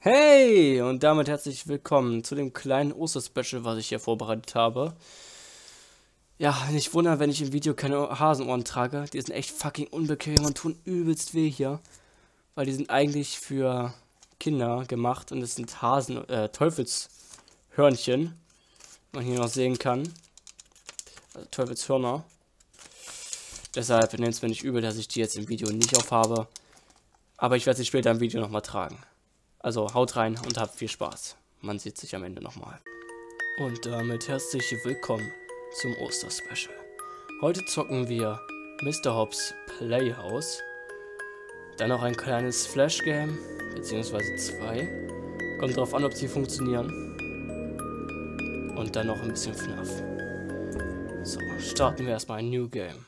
Hey! Und damit herzlich willkommen zu dem kleinen Osterspecial, was ich hier vorbereitet habe. Ja, nicht wundern, wenn ich im Video keine Hasenohren trage. Die sind echt fucking unbequem und tun übelst weh hier. Weil die sind eigentlich für Kinder gemacht und es sind Teufelshörnchen. Man hier noch sehen kann. Also Teufelshörner. Deshalb nehmt es mir nicht übel, dass ich die jetzt im Video nicht aufhabe. Aber ich werde sie später im Video nochmal tragen. Also haut rein und habt viel Spaß. Man sieht sich am Ende nochmal. Und damit herzlich willkommen zum Osterspecial. Heute zocken wir Mr. Hobbs Playhouse. Dann noch ein kleines Flash-Game, beziehungsweise zwei. Kommt drauf an, ob sie funktionieren. Und dann noch ein bisschen FNAF. So, starten wir erstmal ein New Game.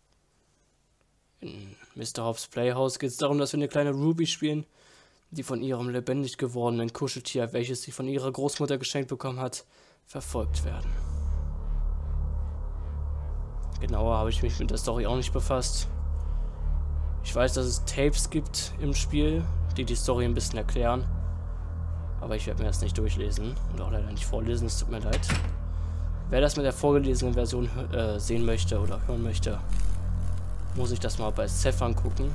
In Mr. Hobbs Playhouse geht es darum, dass wir eine kleine Ruby spielen, die von ihrem lebendig gewordenen Kuscheltier, welches sie von ihrer Großmutter geschenkt bekommen hat, verfolgt werden. Genauer habe ich mich mit der Story auch nicht befasst. Ich weiß, dass es Tapes gibt im Spiel, die die Story ein bisschen erklären. Aber ich werde mir das nicht durchlesen und auch leider nicht vorlesen, es tut mir leid. Wer das mit der vorgelesenen Version sehen möchte oder hören möchte, muss ich das mal bei Seth angucken.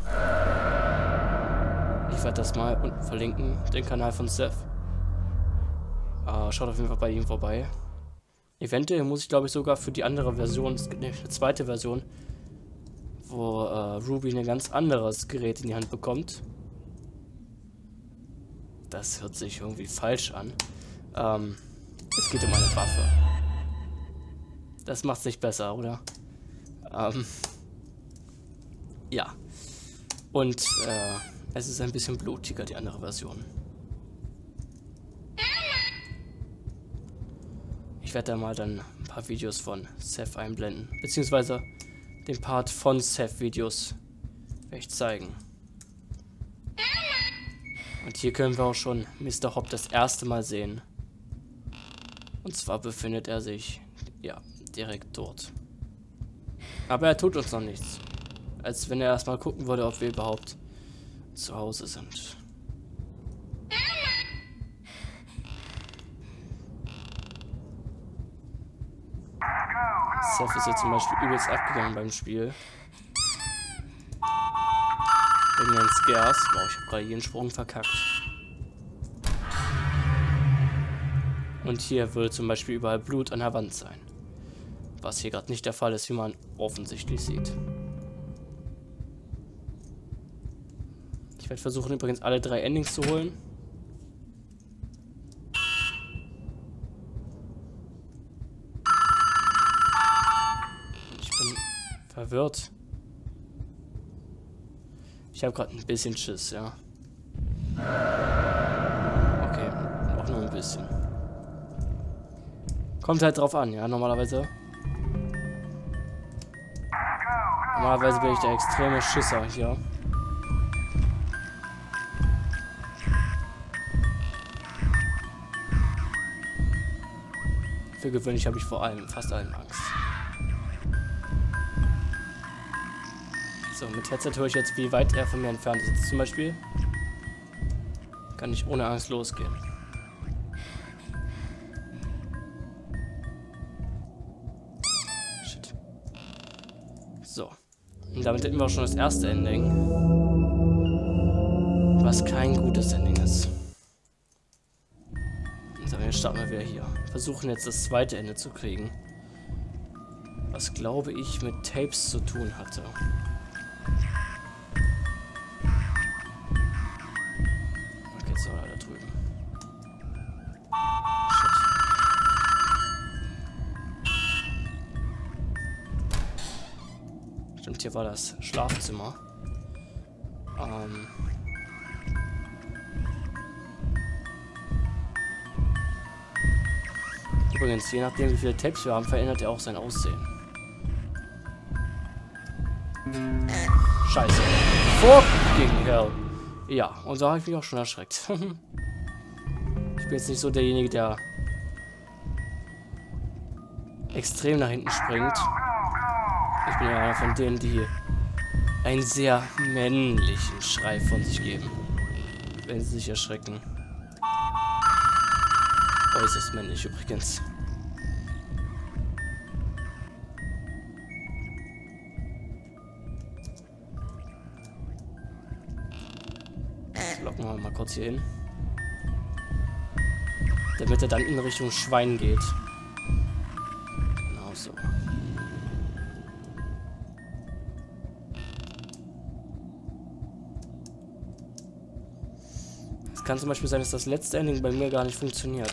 Ich werde das mal unten verlinken, den Kanal von Seth. Schaut auf jeden Fall bei ihm vorbei. Eventuell muss ich, glaube ich, sogar für die andere Version, es gibt nämlich eine zweite Version, wo Ruby ein ganz anderes Gerät in die Hand bekommt. Das hört sich irgendwie falsch an. Es geht um eine Waffe. Das macht es nicht besser, oder? Ja. Und es ist ein bisschen blutiger, die andere Version. Ich werde da mal dann ein paar Videos von Seth einblenden. Beziehungsweise den Part von Seth Videos werde ich zeigen. Und hier können wir auch schon Mr. Hobb das erste Mal sehen. Und zwar befindet er sich, ja, direkt dort. Aber er tut uns noch nichts. Als wenn er erstmal gucken würde, ob wir überhaupt zu Hause sind. Seth ist jetzt zum Beispiel übelst abgegangen beim Spiel. Wegen den Scares. Wow, ich habe gerade jeden Sprung verkackt. Und hier würde zum Beispiel überall Blut an der Wand sein. Was hier gerade nicht der Fall ist, wie man offensichtlich sieht. Ich werde versuchen, übrigens alle 3 Endings zu holen. Ich bin verwirrt. Ich habe gerade ein bisschen Schiss, ja. Okay, auch nur ein bisschen. Kommt halt drauf an, ja, normalerweise. Normalerweise bin ich der extreme Schisser hier. Für gewöhnlich habe ich vor allem, fast allem Angst. So, mit Headset höre ich jetzt, wie weit er von mir entfernt ist. Jetzt zum Beispiel kann ich ohne Angst losgehen. Shit. So. Und damit hätten wir auch schon das erste Ending. Was kein gutes Ending ist. So, jetzt starten wir wieder hier. Versuchen jetzt das zweite Ende zu kriegen. Was, glaube ich, mit Tapes zu tun hatte. Okay, so, da drüben. Shit. Stimmt, hier war das Schlafzimmer. Übrigens, je nachdem wie viele Tapes wir haben, verändert er auch sein Aussehen. Scheiße. Fucking hell. Ja, und so habe ich mich auch schon erschreckt. Ich bin jetzt nicht so derjenige, der extrem nach hinten springt. Ich bin ja einer von denen, die einen sehr männlichen Schrei von sich geben, wenn sie sich erschrecken. Äußerst männlich übrigens. Das locken wir mal kurz hier hin. Damit er dann in Richtung Schwein geht. Genau so. Es kann zum Beispiel sein, dass das letzte Ending bei mir gar nicht funktioniert.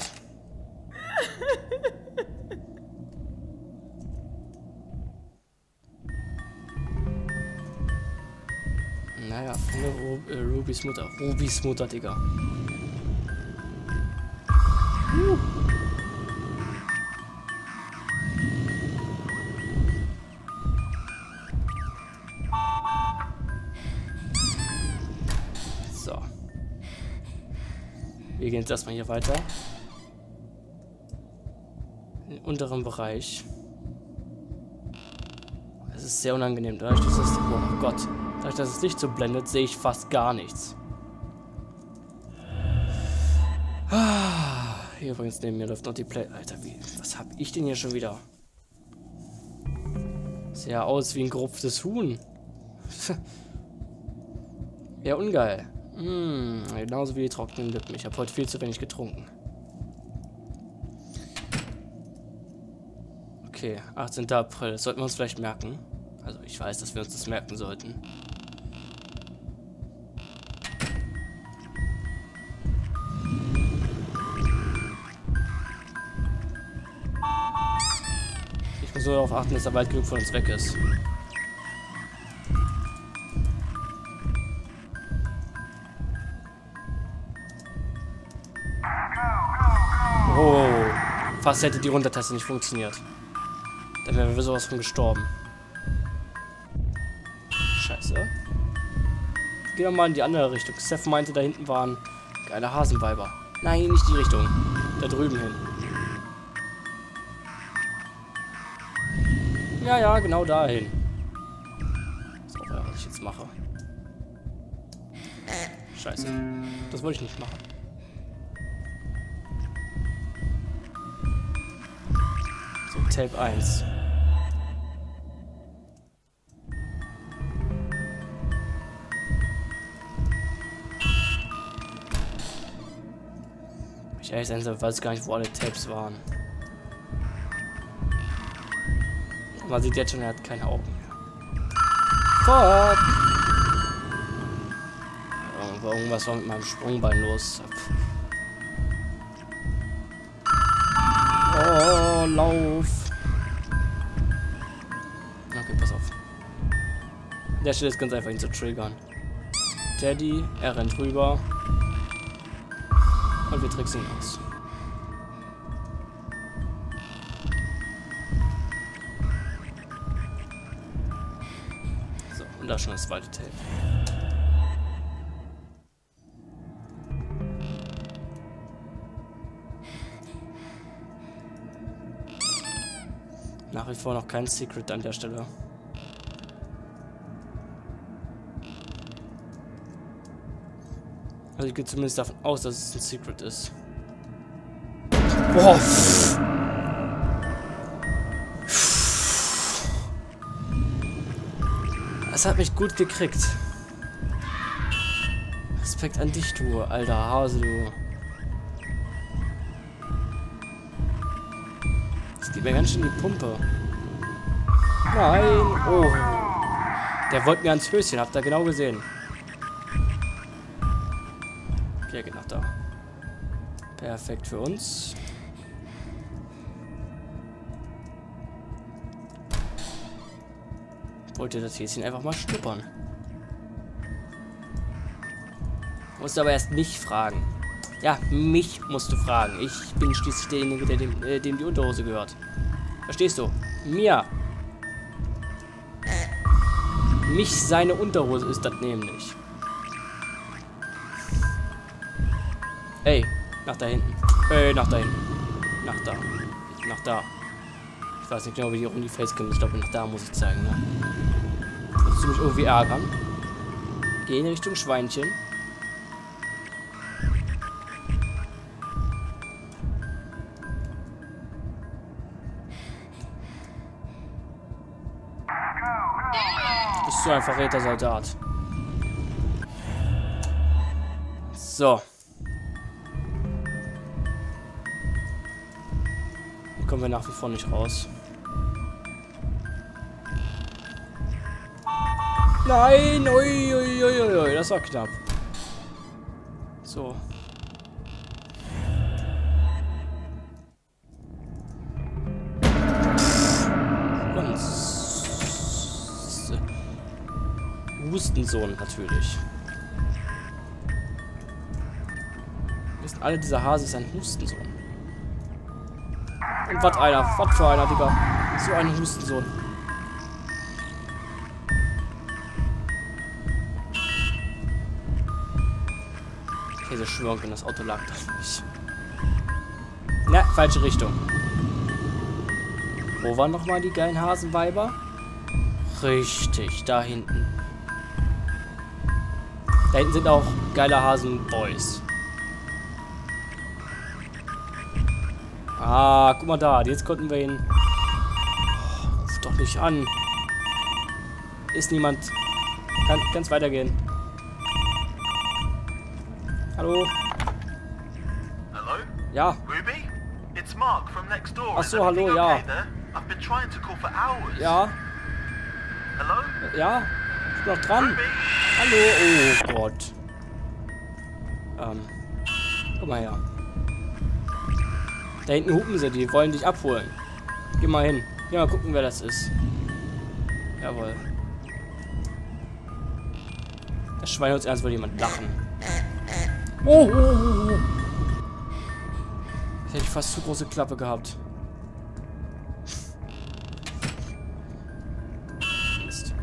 Naja, finde Rubys Mutter. Rubys Mutter, Digga. So. Wir gehen jetzt erstmal hier weiter. In den unteren Bereich. Es ist sehr unangenehm. Dadurch, dass es, oh Gott, dadurch, dass es Licht so blendet, sehe ich fast gar nichts. Hier übrigens neben mir läuft noch die Play. Alter, was hab ich denn hier schon wieder? Sieht ja aus wie ein gerupftes Huhn. Ja, ungeil. Genauso wie die trockenen Lippen. Ich habe heute viel zu wenig getrunken. Okay, 18. April. Das sollten wir uns vielleicht merken. Also ich weiß, dass wir uns das merken sollten. Ich muss nur darauf achten, dass er weit genug von uns weg ist. Oh, fast hätte die Runtertaste nicht funktioniert. Dann wären wir sowas von gestorben. Scheiße. Gehen wir mal in die andere Richtung. Seth meinte, da hinten waren geile Hasenweiber. Nein, nicht die Richtung. Da drüben hin. Ja, ja, genau dahin. Das ist auch was ich jetzt mache. Scheiße. Das wollte ich nicht machen. So, Tape 1. Ich weiß gar nicht, wo alle Tapes waren. Man sieht jetzt schon, er hat keine Augen mehr. Fuck! Irgendwas war mit meinem Sprungbein los. Oh, lauf! Okay, pass auf. Der Stelle ist ganz einfach, ihn zu triggern. Teddy, er rennt rüber. Und wir tricksen ihn aus. So, und da schon das zweite Tape. Nach wie vor noch kein Secret an der Stelle. Also ich gehe zumindest davon aus, dass es ein Secret ist. Boah. Das hat mich gut gekriegt. Respekt an dich, du alter Hase, du. Das geht mir ganz schön in die Pumpe. Nein. Oh. Der wollte mir ans Höschen, habt ihr genau gesehen. Okay, geht nach da. Perfekt für uns. Wollte das Häschen einfach mal schnuppern. Musst du aber erst mich fragen. Ja, mich musst du fragen. Ich bin schließlich derjenige, dem die Unterhose gehört. Verstehst du? Mir. Mich seine Unterhose ist das nämlich. Ey, nach da hinten. Nach da hinten. Nach da. Nach da. Ich weiß nicht genau, wie die um die Facecam ist. Ich glaube, nach da muss ich zeigen, ne? Willst du mich irgendwie ärgern? Geh in Richtung Schweinchen. So ein verräter Soldat. So. Hier kommen wir nach wie vor nicht raus. Nein! Ui, ui, ui, ui, das war knapp. So. Hustensohn natürlich. Wissen alle, dieser Hase ist ein Hustensohn. Und was für einer, Digga. So ein Hustensohn. Ich hätte schwören können, das Auto lag da nicht. Na, falsche Richtung. Wo waren nochmal die geilen Hasenweiber? Richtig, da hinten. Da hinten sind auch geile Hasenboys. Ah, guck mal da. Jetzt konnten wir ihn... Oh, ruf doch nicht an. Ist niemand... Kann's weitergehen. Hallo? Hello? Ja. Ruby? It's Mark from next door. Ach so, hallo, ja. I've been trying to call for hours. Ja. Hello? Ja. Ich bin noch dran. Ruby? Hallo. Oh Gott. Guck mal her. Da hinten hupen sie, die wollen dich abholen. Geh mal hin. Geh mal gucken, wer das ist. Jawohl. Das Schwein hört ernst, will jemand lachen. Oh, oh, oh, oh. Jetzt hätte ich fast zu große Klappe gehabt. Mist.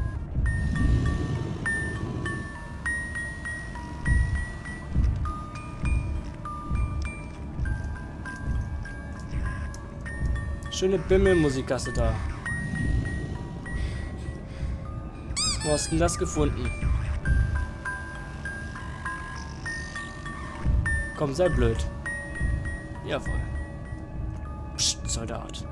Schöne Bimmelmusik hast du da. Wo hast du denn das gefunden? Komm, sei blöd. Jawohl. Psst, Soldat.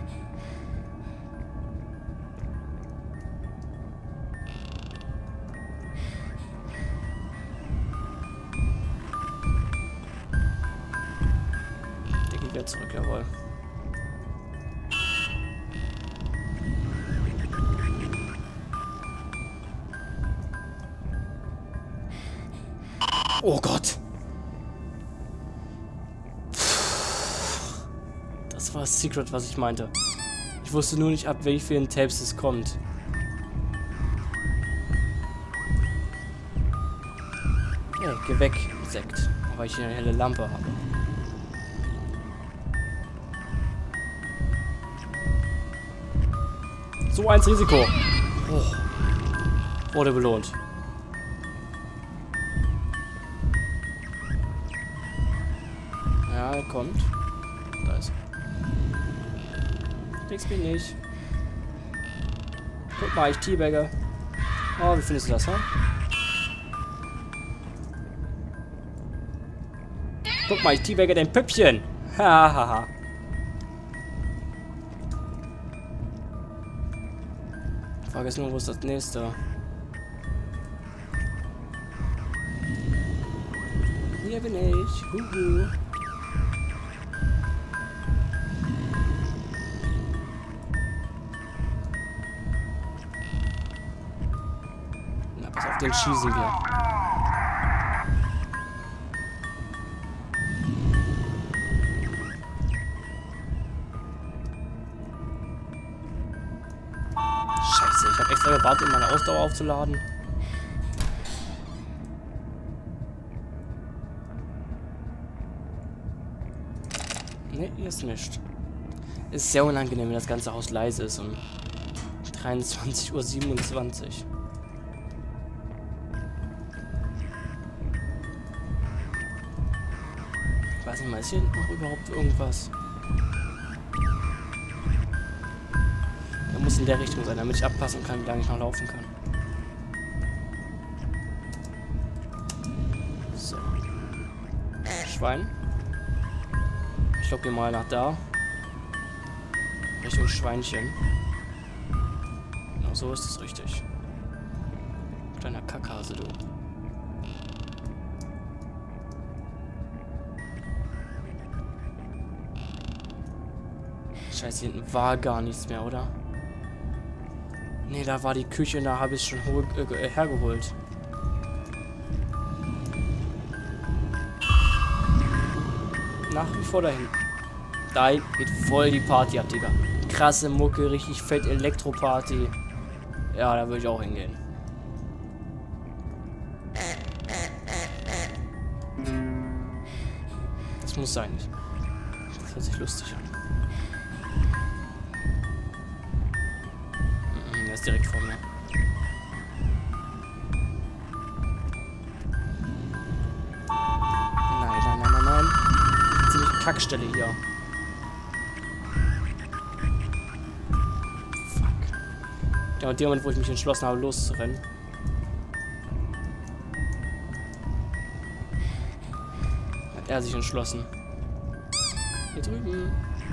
Der geht wieder zurück, jawohl. Oh Gott. Das war das Secret, was ich meinte. Ich wusste nur nicht, ab wie vielen Tapes es kommt. Hey, geh weg, Insekt. Weil ich hier eine helle Lampe habe. So eins Risiko. Oh. Wurde belohnt. Ja, er kommt. Da ist er. Kriegst mich nicht. Guck mal, ich teabagge. Oh, wie findest du das, ha? Guck mal, ich teabagge dein Püppchen. Hahaha. Frage ist nur, wo ist das nächste? Hier bin ich. Huhu. Na, pass auf, den schießen wir. Scheiße, ich habe extra gewartet, um meine Ausdauer aufzuladen. Ne, hier ist nichts. Ist sehr unangenehm, wenn das ganze Haus leise ist um 23:27 Uhr. Ich weiß nicht mal, ist hier noch überhaupt irgendwas? Er muss in der Richtung sein, damit ich abpassen kann, wie lange ich noch laufen kann. So. Schwein. Ich glaube, wir mal nach da. Richtung Schweinchen. Genau, so ist es richtig. Kleiner Kackhase, du. Scheiße, hier hinten war gar nichts mehr, oder? Nee, da war die Küche und da habe ich schon hergeholt. Nach wie vor dahin. Da geht voll die Party ab, Digga. Krasse Mucke, richtig fett Elektroparty. Ja, da würde ich auch hingehen. Das muss sein. Das hört sich lustig an. Der ist direkt vor mir. Nein. Ziemlich Kackstelle hier. Fuck. Ja, und der Moment, wo ich mich entschlossen habe, loszurennen. Hat er sich entschlossen. Hier drüben.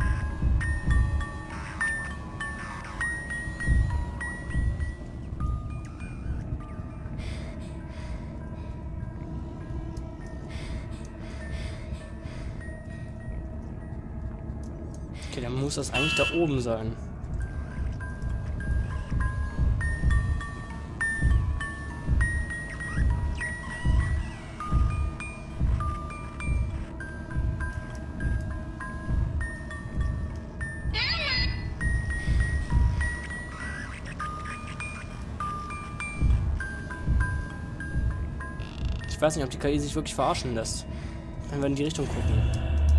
Okay, dann muss das eigentlich da oben sein. Ich weiß nicht, ob die KI sich wirklich verarschen lässt. Wenn wir in die Richtung gucken.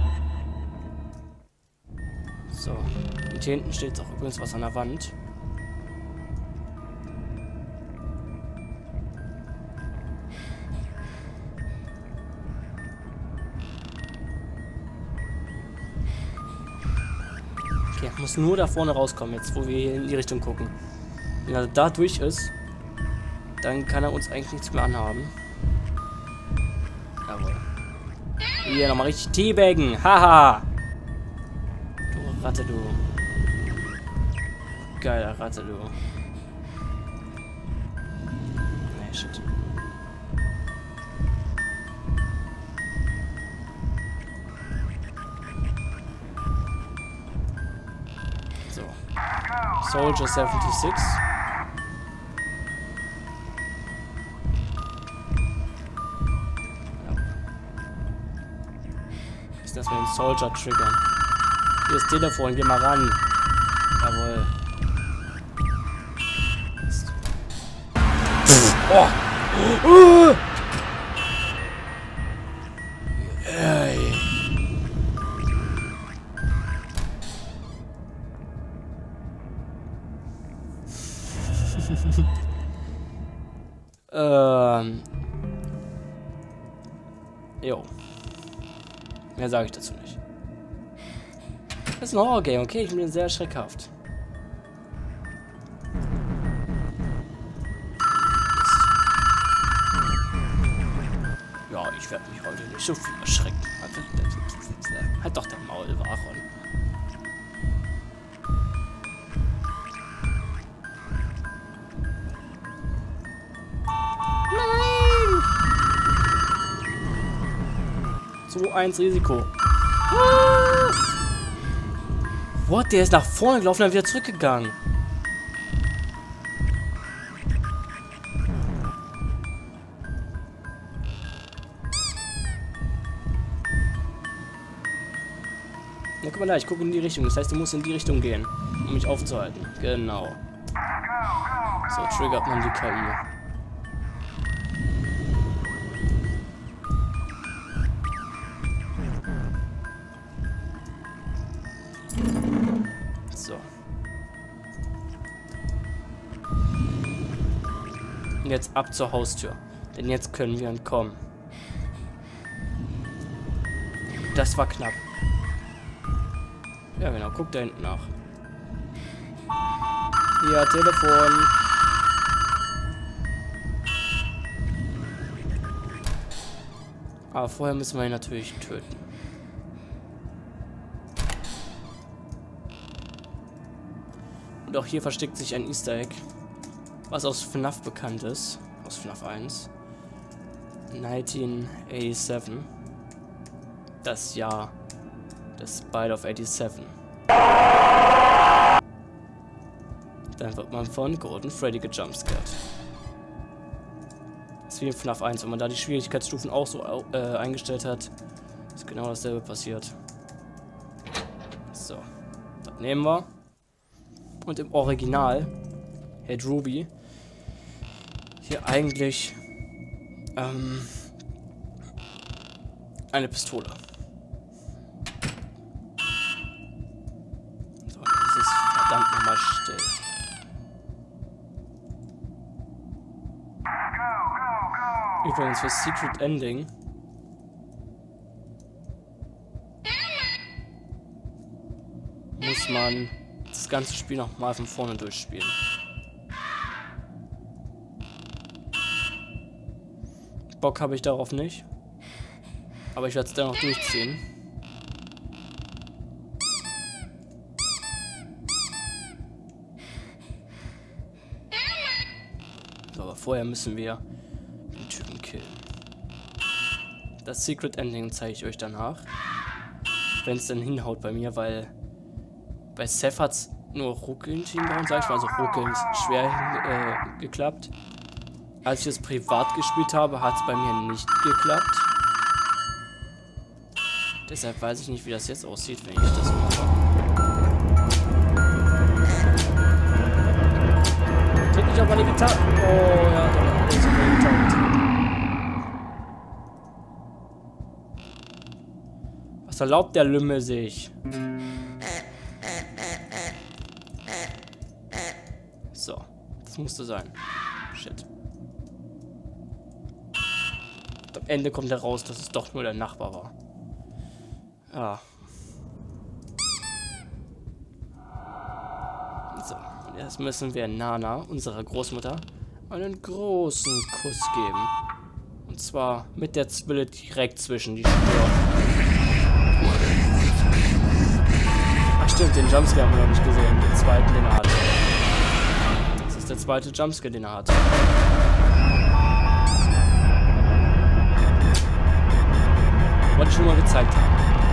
So. Und hier hinten steht auch übrigens was an der Wand. Okay, muss nur da vorne rauskommen jetzt, wo wir hier in die Richtung gucken. Wenn er da durch ist, dann kann er uns eigentlich nichts mehr anhaben. Jawohl. Hier nochmal richtig teabaggen. Haha. Du Ratte, du. Geiler Ratte, du. Nee, shit. So. Soldier 76. Dass wir den Soldier triggern. Hier ist Telefon, geh mal ran. Jawohl. Oh! Ey. Jo. Mehr sage ich dazu nicht. Das ist ein Horror-Game, okay? Ich bin sehr schreckhaft. Ja, ich werde mich heute nicht so viel erschrecken. Halt doch dein Maul, Waron. Nein! 2-1 Risiko. What? Der ist nach vorne gelaufen und dann wieder zurückgegangen. Na, guck mal da, ich gucke in die Richtung. Das heißt, du musst in die Richtung gehen, um mich aufzuhalten. Genau. So triggert man die KI. So. Und jetzt ab zur Haustür. Denn jetzt können wir entkommen. Das war knapp. Ja genau, guck da hinten nach. Ja, Telefon. Aber vorher müssen wir ihn natürlich töten. Und auch hier versteckt sich ein Easter Egg, was aus FNAF bekannt ist. aus FNAF 1. 1987. Das Jahr des Bite of 87. Dann wird man von Golden Freddy gejumpscared. Das ist wie in FNAF 1, wenn man da die Schwierigkeitsstufen auch so eingestellt hat, ist genau dasselbe passiert. So, das nehmen wir. Und im Original hält Ruby hier eigentlich eine Pistole. So, es ist verdammt nochmal still. Übrigens für Secret Ending muss man das ganze Spiel nochmal von vorne durchspielen. Bock habe ich darauf nicht, aber ich werde es dennoch durchziehen. So, aber vorher müssen wir den Typen killen. Das Secret Ending zeige ich euch danach, wenn es dann hinhaut bei mir, weil bei Seth hat es nur ruckelnd hingehauen, sag ich mal, also ruckelnd schwer geklappt. Als ich es privat gespielt habe, hat es bei mir nicht geklappt. Deshalb weiß ich nicht, wie das jetzt aussieht, wenn ich das mache. Tritt nicht auf meine Gitarre. Oh ja, da war alles auf meine Gitarre getreten. Was erlaubt der Lümmel sich? So, das musste sein. Shit. Am Ende kommt heraus, dass es doch nur der Nachbar war. Ja. So, und jetzt müssen wir Nana, unserer Großmutter, einen großen Kuss geben. Und zwar mit der Zwille direkt zwischen die Stirn. Ach stimmt, den Jumpscare haben wir noch nicht gesehen. Den zweiten, den er hat. Das ist der zweite Jumpscare, den er hat. Wollte ich schon mal gezeigt haben.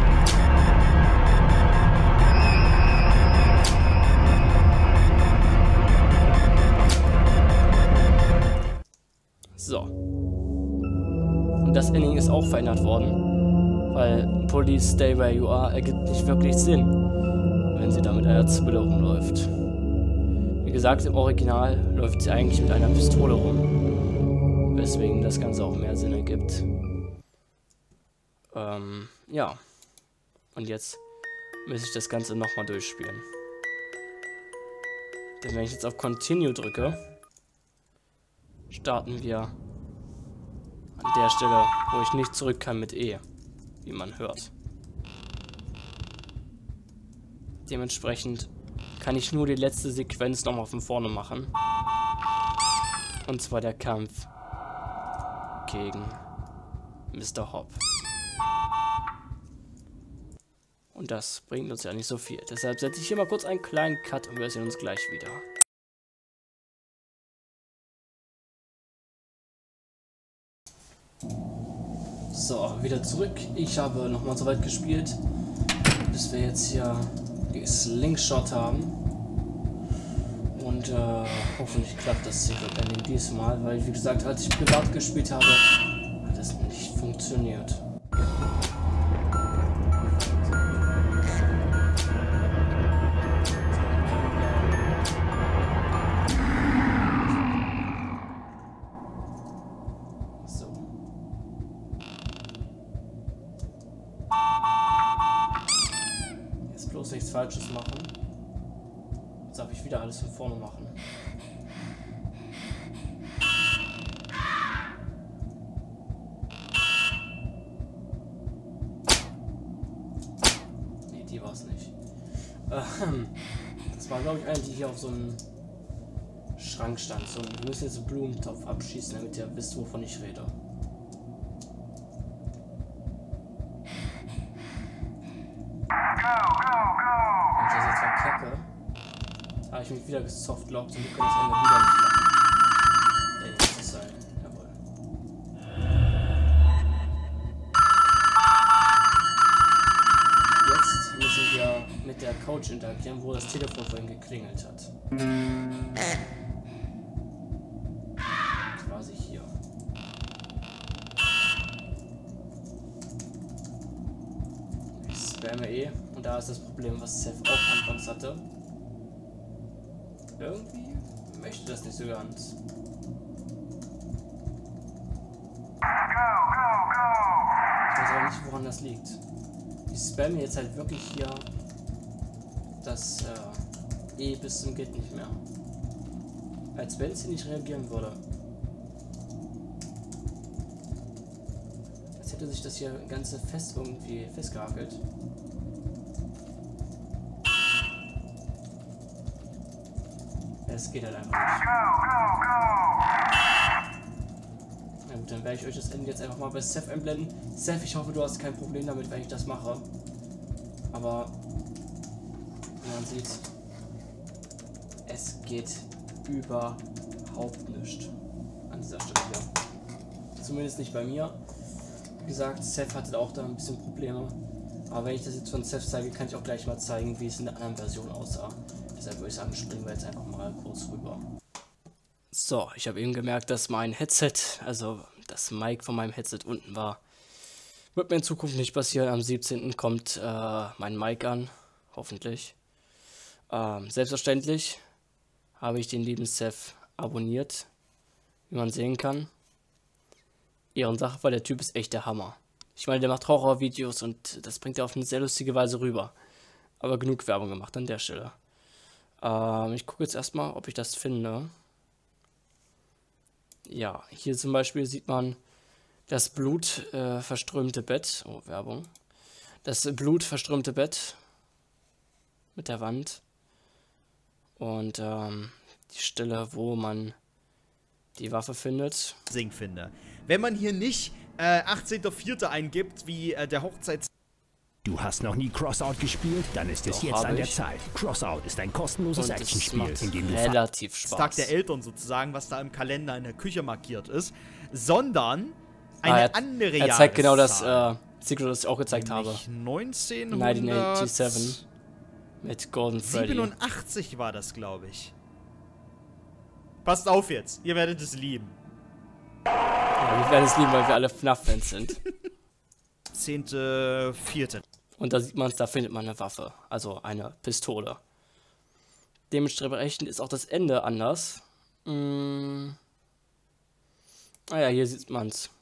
So. Und das Ending ist auch verändert worden. Weil Police Stay Where You Are ergibt nicht wirklich Sinn, wenn sie da mit einer Zwille rumläuft. Wie gesagt, im Original läuft sie eigentlich mit einer Pistole rum. Weswegen das Ganze auch mehr Sinn ergibt. Ja. Und jetzt muss ich das Ganze nochmal durchspielen. Denn wenn ich jetzt auf Continue drücke, starten wir an der Stelle, wo ich nicht zurück kann mit E, wie man hört. Dementsprechend kann ich nur die letzte Sequenz nochmal von vorne machen. Und zwar der Kampf gegen Mr. Hopp. Und das bringt uns ja nicht so viel. Deshalb setze ich hier mal kurz einen kleinen Cut und wir sehen uns gleich wieder. So, wieder zurück. Ich habe nochmal so weit gespielt, bis wir jetzt hier die Slingshot haben. Und hoffentlich klappt das Secret Ending diesmal, weil wie gesagt, als ich privat gespielt habe, hat es nicht funktioniert. Nichts Falsches machen. Jetzt darf ich wieder alles von vorne machen. Nee, die war es nicht. Das war, glaube ich, eine, die hier auf so einem Schrank stand. So, wir müssen jetzt einen Blumentopf abschießen, damit ihr wisst, wovon ich rede. Da habe ich mich wieder gesoftlocked und wir können das Ende wieder nicht machen. Ey, das ist sein. Couch interagieren, wo das Telefon vorhin geklingelt hat. Quasi hier. Ich spamme eh. Und da ist das Problem, was Seth auch anfangs hatte. Irgendwie möchte das nicht so ganz. Ich weiß auch nicht, woran das liegt. Ich spamme jetzt halt wirklich hier das E bis zum geht nicht mehr. Als wenn sie nicht reagieren würde. Als hätte sich das hier ganze fest irgendwie festgehakelt. Es geht halt einfach nicht. Na gut, dann werde ich euch das Ende jetzt einfach mal bei Seth einblenden. Seth, ich hoffe, du hast kein Problem damit, wenn ich das mache. Aber wie man sieht, es geht überhaupt nicht an dieser Stelle hier. Zumindest nicht bei mir. Wie gesagt, Seth hatte auch da ein bisschen Probleme. Aber wenn ich das jetzt von Seth zeige, kann ich auch gleich mal zeigen, wie es in der anderen Version aussah. Deshalb würde ich sagen, springen wir jetzt einfach mal kurz rüber. So, ich habe eben gemerkt, dass mein Headset, also das Mic von meinem Headset unten war. Wird mir in Zukunft nicht passieren. Am 17. kommt mein Mic an, hoffentlich. Selbstverständlich habe ich den lieben Seth abonniert, wie man sehen kann. Ehrensache, weil der Typ ist echt der Hammer. Ich meine, der macht Horrorvideos und das bringt er auf eine sehr lustige Weise rüber. Aber genug Werbung gemacht an der Stelle. Ich gucke jetzt erstmal, ob ich das finde. Ja, hier zum Beispiel sieht man das blutverströmte Bett. Oh, Werbung. Das blutverströmte Bett mit der Wand. Und die Stelle, wo man die Waffe findet. Finde. Wenn man hier nicht 18.04. eingibt, wie der Hochzeits... Du hast noch nie Crossout gespielt? Dann ist es Doch, jetzt an der ich. Zeit. Crossout ist ein kostenloses Und es Actionspiel, macht in dem du relativ Spaß. Tag der Eltern sozusagen, was da im Kalender in der Küche markiert ist, sondern eine andere Er zeigt genau das Jahreszahl. Secret, das ich auch gezeigt habe. 1987 mit Golden Freddy. 87 war das, glaube ich. Passt auf jetzt, ihr werdet es lieben. Ja, wir werden es lieben, weil wir alle FNAF-Fans sind. 10.04. Und da sieht man es, da findet man eine Waffe, also eine Pistole. Dementsprechend ist auch das Ende anders. Naja, hier sieht man es.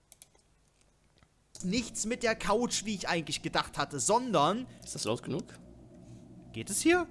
Nichts mit der Couch, wie ich eigentlich gedacht hatte, sondern... Ist das laut genug? Geht es hier?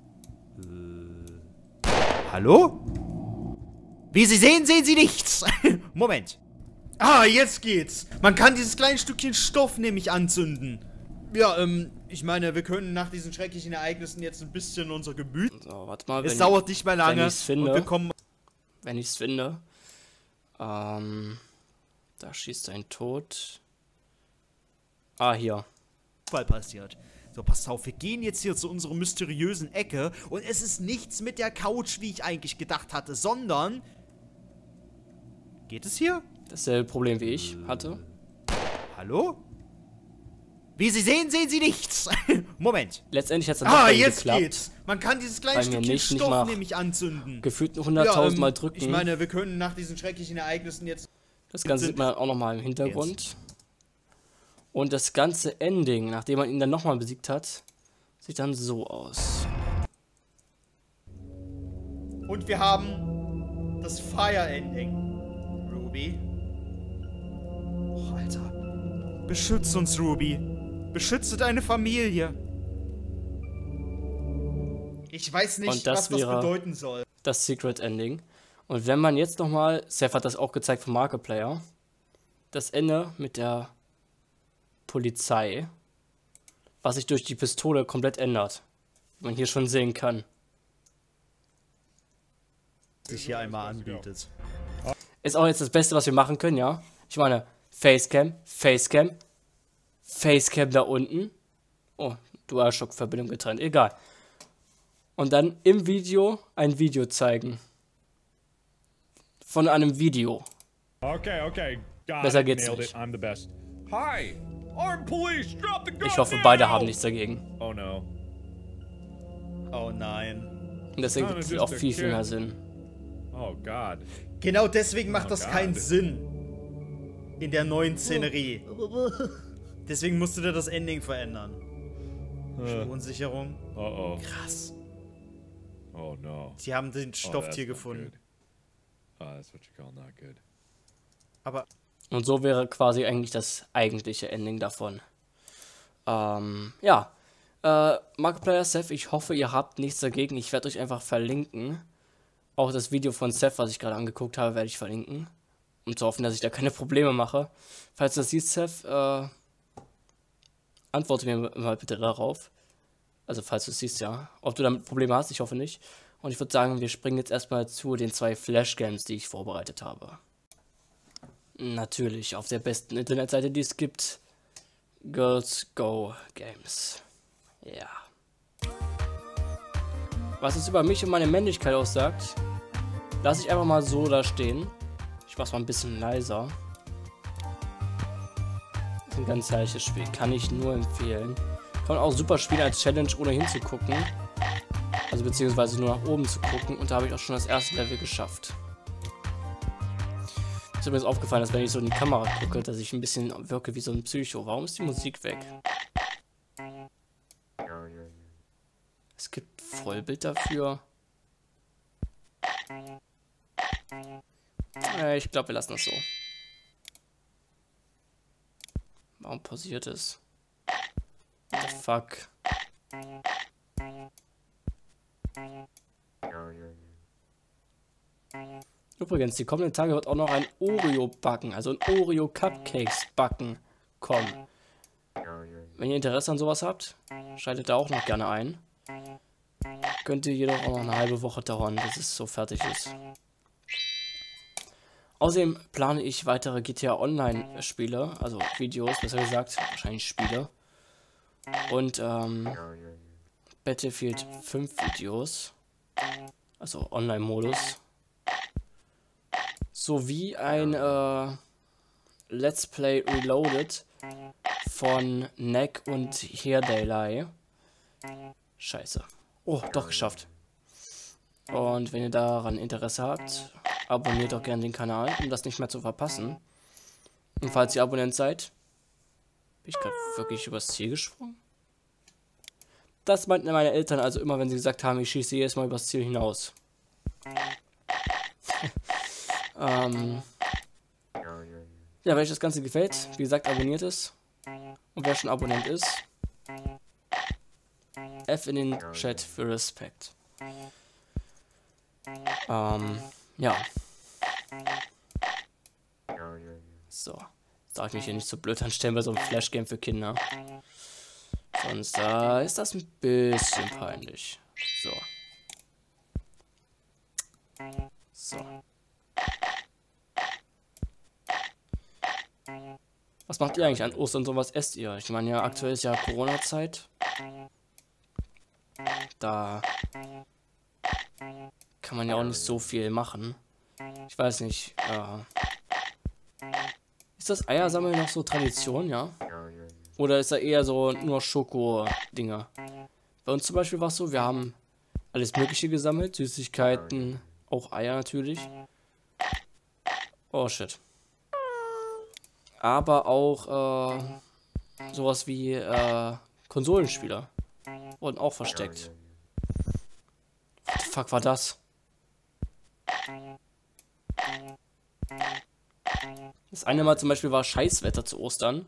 Hallo? Wie Sie sehen, sehen Sie nichts. Moment. Ah, jetzt geht's. Man kann dieses kleine Stückchen Stoff nämlich anzünden. Ja, ich meine, wir können nach diesen schrecklichen Ereignissen jetzt ein bisschen unser Gemüt... So, warte mal, Es dauert nicht mehr lange. wenn ich's finde, und wir kommen... Wenn ich es finde. Da schießt ein Tod. Ah, hier. Fall passiert. So, passt auf, wir gehen jetzt hier zu unserer mysteriösen Ecke und es ist nichts mit der Couch, wie ich eigentlich gedacht hatte, sondern... Geht es hier? Dasselbe Problem wie ich hatte. Hallo? Wie Sie sehen, sehen Sie nichts. Moment. Letztendlich hat es dann Jetzt geklappt. geht's. Man kann dieses kleine Bei mir Stückchen nicht Stoff nach nämlich anzünden. Gefühlt 100.000 Mal drücken. Ich meine, wir können nach diesen schrecklichen Ereignissen jetzt... Das Ganze sieht man auch nochmal im Hintergrund. Und das ganze Ending, nachdem man ihn dann nochmal besiegt hat, sieht dann so aus. Und wir haben das Fire Ending. Ruby. Oh, Alter. Beschütze uns, Ruby. Beschütze deine Familie. Ich weiß nicht, Und das was das wäre bedeuten soll. das Secret Ending. Und wenn man jetzt nochmal, Seth hat das auch gezeigt vom Markiplier, das Ende mit der Polizei, was sich durch die Pistole komplett ändert. Wie man hier schon sehen kann. Sich hier einmal anbietet. Ist auch jetzt das Beste, was wir machen können, ja? Ich meine, Facecam, Facecam, Facecam da unten. Oh, DualShock-Verbindung getrennt, egal. Und dann im Video ein Video zeigen. Von einem Video. Okay. Got Besser it. geht's Nailed nicht. it. I'm the best. Hi! Armed police! Drop the gun! Ich hoffe, beide haben nichts dagegen. Oh no. Oh nein. Und deswegen gibt es auch viel, viel mehr Sinn. Oh God. Genau deswegen macht das God. keinen Sinn. In der neuen Szenerie. Deswegen musst du dir das Ending verändern. Spurensicherung. Oh Krass. oh no. Die haben den Oh, Stofftier that's not gefunden. good. Oh, that's what you call not good. Aber Und so wäre quasi eigentlich das eigentliche Ending davon. Ja. Markiplier Seth, ich hoffe, ihr habt nichts dagegen. Ich werde euch einfach verlinken. Auch das Video von Seth, was ich gerade angeguckt habe, werde ich verlinken. Um zu hoffen, dass ich da keine Probleme mache. Falls du das siehst, Seth, antworte mir mal bitte darauf. Also falls du es siehst, ja. Ob du damit Probleme hast, ich hoffe nicht. Und ich würde sagen, wir springen jetzt erstmal zu den 2 Flash-Games, die ich vorbereitet habe. Natürlich, auf der besten Internetseite, die es gibt. Girls Go Games. Ja. Was es über mich und meine Männlichkeit aussagt, lasse ich einfach mal so da stehen. Ich mach's mal ein bisschen leiser. Das ist ein ganz herrliches Spiel, kann ich nur empfehlen. Kann man auch super spielen als Challenge, ohne hinzugucken. Also beziehungsweise nur nach oben zu gucken. Und da habe ich auch schon das erste Level geschafft. Ist mir jetzt aufgefallen, dass wenn ich so in die Kamera gucke, dass ich ein bisschen wirke wie so ein Psycho. Warum ist die Musik weg? Es gibt Vollbild dafür. Ich glaube, wir lassen das so. Warum pausiert es? What the fuck? Übrigens, die kommenden Tage wird auch noch ein Oreo-Backen, also ein Oreo-Cupcakes-Backen kommen. Wenn ihr Interesse an sowas habt, schaltet da auch noch gerne ein. Könnte jedoch auch noch eine halbe Woche dauern, bis es so fertig ist. Außerdem plane ich weitere GTA Online-Spiele, also Videos, besser gesagt, wahrscheinlich Spiele. Und Battlefield 5 Videos, also Online-Modus. Sowie ein Let's Play Reloaded von Neck und Hairdaily. Scheiße. Oh, doch geschafft. Und wenn ihr daran Interesse habt, abonniert doch gerne den Kanal, um das nicht mehr zu verpassen. Und falls ihr Abonnent seid, bin ich gerade wirklich übers Ziel gesprungen? Das meinten meine Eltern also immer, wenn sie gesagt haben, ich schieße jedes Mal übers Ziel hinaus. Ja, wenn euch das Ganze gefällt, wie gesagt, abonniert es. Und wer schon Abonnent ist, F in den Chat für Respekt. Ja. So. Jetzt darf ich mich hier nicht so blöd anstellen bei so einem Flash-Game für Kinder. Sonst ist das ein bisschen peinlich. So. So. Was macht ihr eigentlich an Ostern? So was esst ihr? Ich meine, ja, aktuell ist ja Corona-Zeit. Da kann man ja auch nicht so viel machen. Ich weiß nicht. Ist das Eiersammeln noch so Tradition, ja? Oder ist da eher so nur Schoko-Dinger? Bei uns zum Beispiel war es so, wir haben alles Mögliche gesammelt. Süßigkeiten, auch Eier natürlich. Oh shit. Aber auch sowas wie Konsolenspieler wurden auch versteckt. What the fuck war das? Das eine Mal zum Beispiel war Scheißwetter zu Ostern.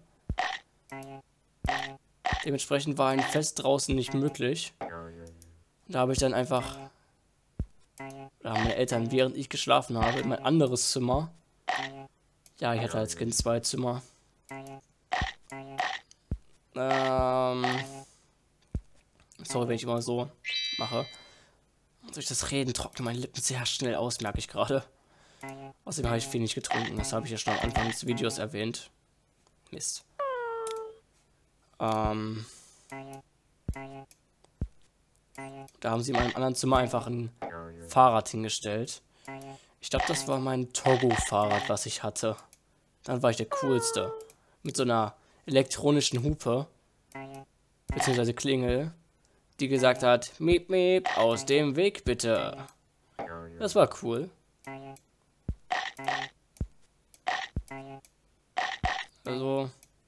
Dementsprechend war ein Fest draußen nicht möglich. Da habe ich dann einfach, da haben meine Eltern, während ich geschlafen habe, in mein anderes Zimmer. Ja, ich hatte als Kind 2 Zimmer. Sorry, wenn ich immer so mache. Durch das Reden trocknen meine Lippen sehr schnell aus, merke ich gerade. Außerdem habe ich viel nicht getrunken, das habe ich ja schon am Anfang des Videos erwähnt. Mist. Da haben sie in meinem anderen Zimmer einfach ein Fahrrad hingestellt. Ich glaube, das war mein Togo-Fahrrad, was ich hatte. Dann war ich der Coolste. Mit so einer elektronischen Hupe. Beziehungsweise Klingel. die gesagt hat, Miep, Miep, aus dem Weg bitte. Das war cool. Also...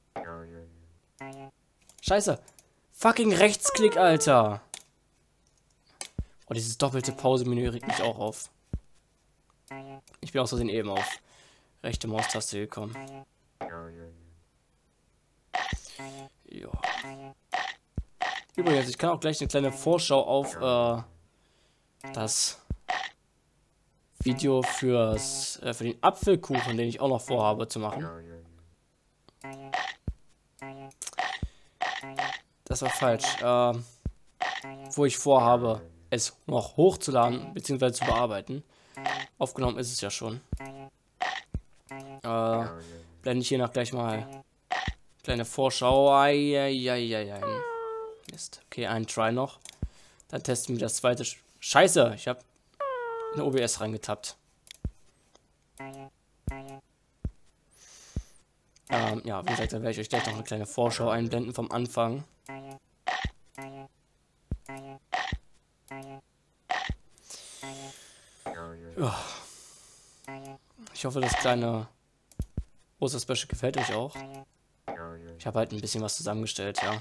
Scheiße. Fucking Rechtsklick, Alter. Oh, dieses doppelte Pause-Menü regt mich auch auf. Ich bin aus Versehen eben auf rechte Maustaste gekommen. Ja. Übrigens, ich kann auch gleich eine kleine Vorschau auf das Video für den Apfelkuchen, den ich auch noch vorhabe zu machen. Das war falsch. Wo ich vorhabe, es noch hochzuladen bzw. zu bearbeiten. Aufgenommen ist es ja schon. Blende ich hier noch gleich mal kleine Vorschau. Mist. Okay, einen Try noch. Dann testen wir das zweite. Scheiße, ich habe in OBS reingetappt. Ja, wie gesagt, da werde ich euch gleich noch eine kleine Vorschau einblenden vom Anfang. Ja. Ich hoffe, das kleine Oster-Special gefällt euch auch. Ich habe halt ein bisschen was zusammengestellt, ja.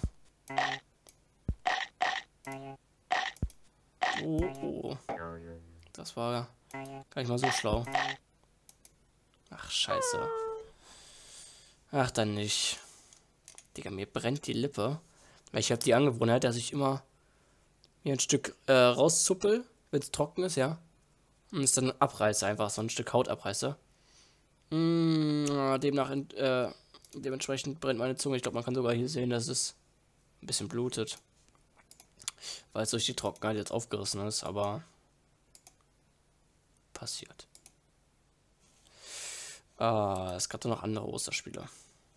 Oh. Das war gar nicht mal so schlau. Ach, scheiße. Ach, dann nicht. Digga, mir brennt die Lippe. Weil ich habe die Angewohnheit, dass ich immer hier ein Stück rauszuppel, wenn es trocken ist, ja. Und es dann abreiße, einfach so ein Stück Haut abreiße. Dementsprechend brennt meine Zunge. Ich glaube, man kann sogar hier sehen, dass es ein bisschen blutet. Weil es durch die Trockenheit jetzt aufgerissen ist, aber passiert. Es gab doch noch andere Osterspiele.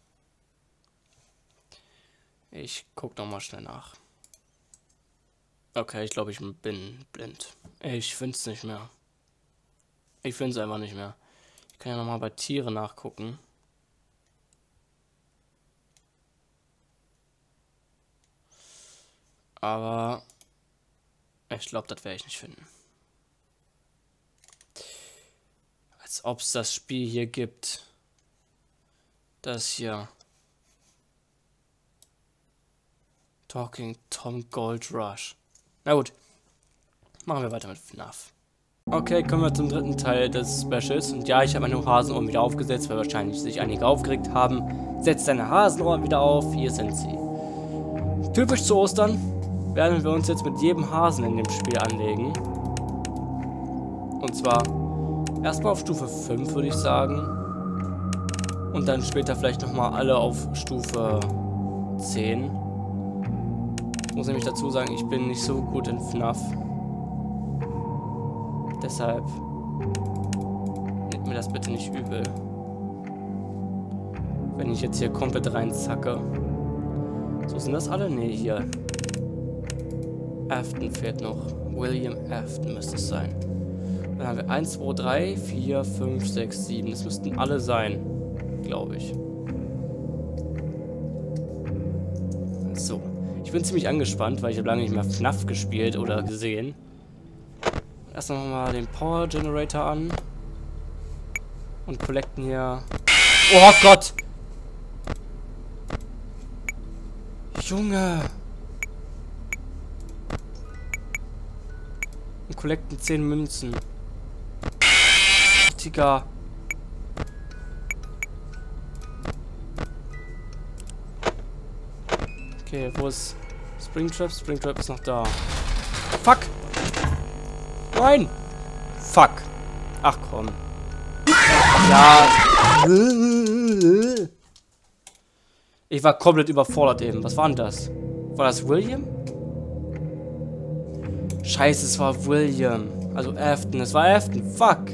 Ich guck noch mal schnell nach. Okay, ich glaube, ich bin blind. Ich finde es nicht mehr. Ich finde es einfach nicht mehr. Ich kann ja noch mal bei Tiere nachgucken. Aber ich glaube, das werde ich nicht finden. Als ob es das Spiel hier gibt. Das hier. Talking Tom Gold Rush. Na gut. Machen wir weiter mit FNAF. Okay, kommen wir zum dritten Teil des Specials. Und ja, ich habe meine Hasenohren wieder aufgesetzt, weil wahrscheinlich sich einige aufgeregt haben. Setzt deine Hasenohren wieder auf. Hier sind sie. Typisch zu Ostern werden wir uns jetzt mit jedem Hasen in dem Spiel anlegen. Und zwar erstmal auf Stufe 5, würde ich sagen. Und dann später vielleicht nochmal alle auf Stufe 10. Ich muss nämlich dazu sagen, ich bin nicht so gut in FNAF. Deshalb nehmt mir das bitte nicht übel. Wenn ich jetzt hier komplett reinzacke. So, sind das alle? Ne, hier. Afton fehlt noch. William Afton müsste es sein. Dann haben wir 1, 2, 3, 4, 5, 6, 7. Das müssten alle sein. Glaube ich. So. Ich bin ziemlich angespannt, weil ich habe lange nicht mehr FNAF gespielt oder gesehen. Erst noch mal den Power Generator an. Und collecten hier... Oh Gott! Junge! Und collecten 10 Münzen. Digga. Okay, wo ist Springtrap? Springtrap ist noch da. Fuck! Nein! Fuck! Ach komm. Ja. Ich war komplett überfordert eben. Was war denn das? War das William? Scheiße, es war William. Also Afton. Es war Afton. Fuck.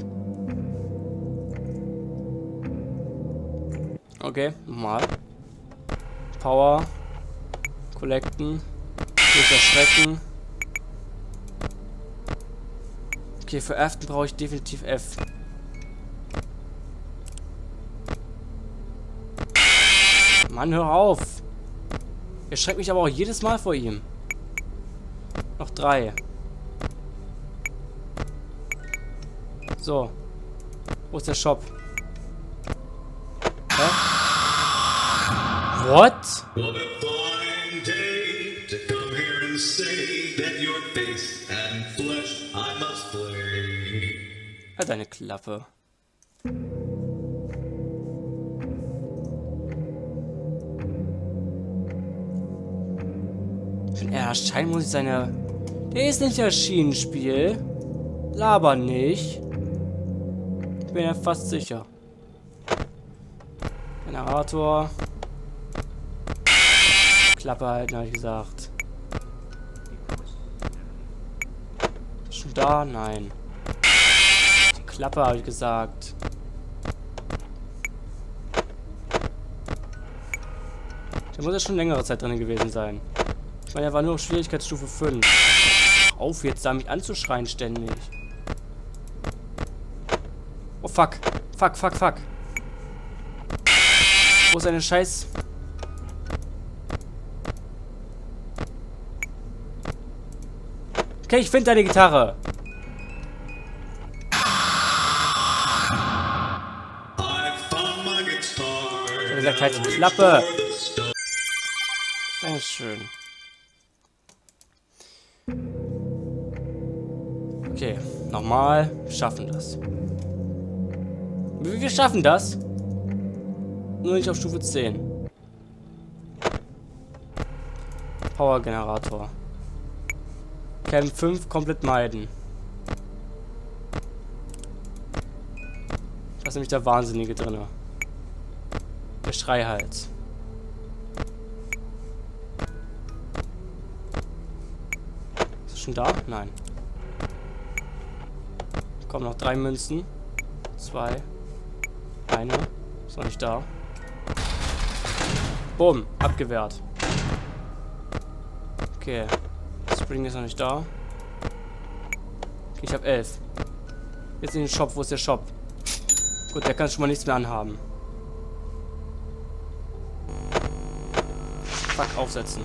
Okay, nochmal. Power. Collecten. Nicht erschrecken. Okay, für Afton brauche ich definitiv F. Mann, hör auf. Ihr schreckt mich aber auch jedes Mal vor ihm. 3. So. Wo ist der Shop? Hä? What? What a fine day to come here and say that your face and flesh I must play. Halt deine Klappe. Wenn er erscheint, muss ich seine... Der ist nicht erschienen, Spiel. Laber nicht. Ich bin ja fast sicher. Generator. Klappe halten, habe ich gesagt. Ist schon da? Nein. Die Klappe habe ich gesagt. Der muss ja schon längere Zeit drin gewesen sein. Ich meine, er war nur auf Schwierigkeitsstufe 5. Hör auf, jetzt da mich anzuschreien ständig. Oh, fuck. Fuck, fuck, fuck. Wo ist eine Scheiß... Okay, ich finde deine Gitarre. Ich hab gesagt, halt die Klappe. Dankeschön. Okay, nochmal. Wir schaffen das. Wir schaffen das. Nur nicht auf Stufe 10. Power-Generator. Camp 5 komplett meiden. Da ist nämlich der Wahnsinnige drin. Der Schreihals. Ist er schon da? Nein. Kommen noch 3 Münzen. 2. Eine. Ist noch nicht da. Bumm. Abgewehrt. Okay. Spring ist noch nicht da. Okay, ich habe 11. Jetzt in den Shop. Wo ist der Shop? Gut, der kann schon mal nichts mehr anhaben. Fuck, aufsetzen.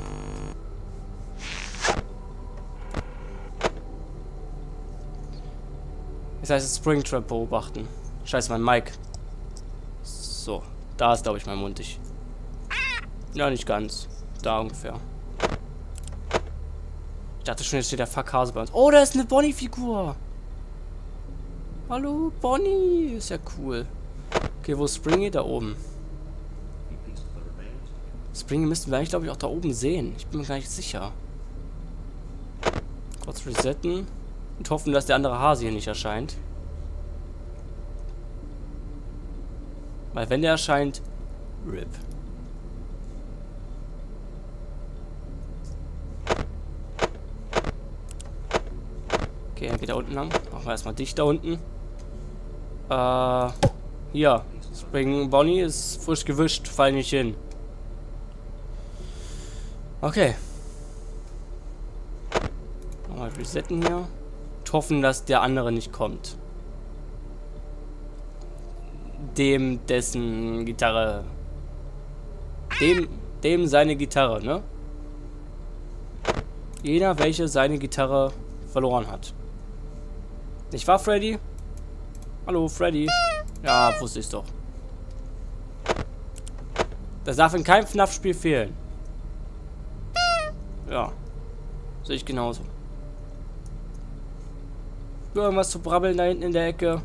Das heißt, Springtrap beobachten. Scheiße, mein Mic. So, da ist, glaube ich, mein Mund. Ja, nicht ganz. Da ungefähr. Ich dachte schon, jetzt steht der Fuck Hase bei uns. Oh, da ist eine Bonnie-Figur. Hallo, Bonnie. Ist ja cool. Okay, wo ist Springy? Da oben. Springy müssten wir eigentlich, glaube ich, auch da oben sehen. Ich bin mir gar nicht sicher. Kurz resetten. Und hoffen, dass der andere Hase hier nicht erscheint. Weil wenn der erscheint... RIP. Okay, er geht da unten lang. Machen wir erstmal dicht da unten. Hier. Spring Bonnie ist frisch gewischt. Fall nicht hin. Okay. Nochmal resetten hier. Und hoffen, dass der andere nicht kommt. Dessen Gitarre. Dem seine Gitarre, ne? Jeder, welche seine Gitarre verloren hat. Nicht wahr, Freddy? Hallo, Freddy. Ja, wusste ich's doch. Das darf in keinem FNAF-Spiel fehlen. Ja. Sehe ich genauso. Irgendwas zu brabbeln da hinten in der Ecke.